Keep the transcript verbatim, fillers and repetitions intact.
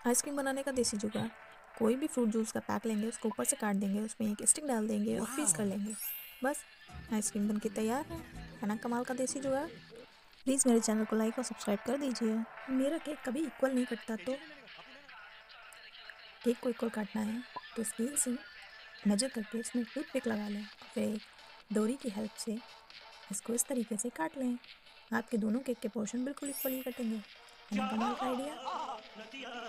Ice cream बनाने का देसी जुगाड़। कोई भी फ्रूट जूस का पैक लेंगे, उसको ऊपर से काट देंगे, उसमें एक स्टिक डाल देंगे और फ्रीज कर लेंगे। बस आइसक्रीम बन के तैयार है है ना कमाल का देसी जुगाड़। प्लीज़ मेरे चैनल को लाइक और सब्सक्राइब कर दीजिए। मेरा केक कभी इक्वल नहीं कटता, तो केक को इक्वल काटना है तो स्केल से मेजर करके इसमें टूथपिक लगा लें और फिर एक डोरी की हेल्प से इसको इस तरीके से काट लें। आपके दोनों केक के पोर्शन बिल्कुल इक्वली कटेंगे। है ना कमाल का आइडिया।